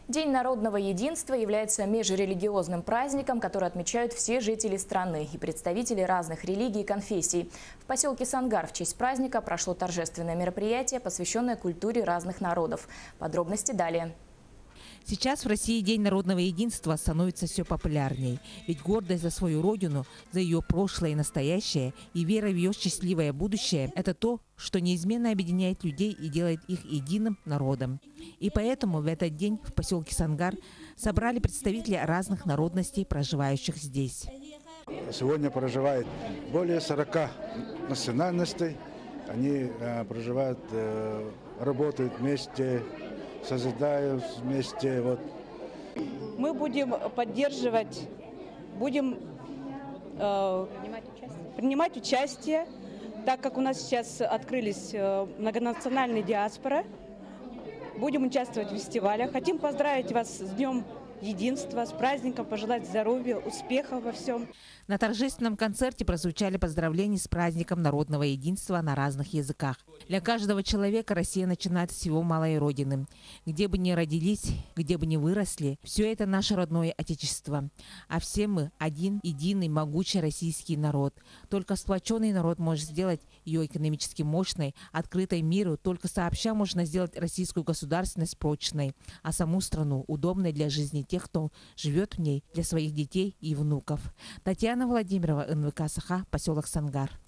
День народного единства является межрелигиозным праздником, который отмечают все жители страны и представители разных религий и конфессий. В поселке Сангар в честь праздника прошло торжественное мероприятие, посвященное культуре разных народов. Подробности далее. Сейчас в России День народного единства становится все популярней. Ведь гордость за свою родину, за ее прошлое и настоящее, и вера в ее счастливое будущее – это то, что неизменно объединяет людей и делает их единым народом. И поэтому в этот день в поселке Сангар собрали представителей разных народностей, проживающих здесь. Сегодня проживает более 40 национальностей. Они проживают, работают вместе, созидают вместе. Мы будем поддерживать, будем принимать участие, так как у нас сейчас открылись многонациональные диаспоры. Будем участвовать в фестивалях. Хотим поздравить вас с Днем единства, с праздником, пожелать здоровья, успехов во всем. На торжественном концерте прозвучали поздравления с праздником народного единства на разных языках. Для каждого человека Россия начинается с его малой родины. Где бы ни родились, где бы ни выросли, все это наше родное отечество. А все мы один, единый, могучий российский народ. Только сплоченный народ может сделать ее экономически мощной, открытой миру. Только сообща можно сделать российскую государственность прочной, а саму страну удобной для жизни тех, кто живет в ней, для своих детей и внуков. Татьяна Владимирова, НВК Саха, поселок Сангар.